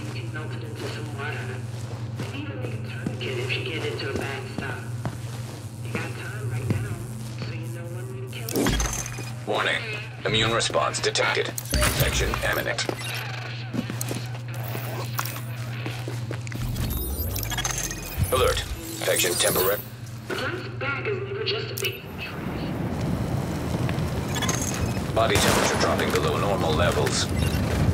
Get melted into some water. Maybe even make a tourniquet if you get into a bad spot. You got time right now, so you know when we kill it. Warning. Immune response detected. Infection imminent. Alert. Infection temporary. John's back is never just a big Body temperature dropping below normal levels.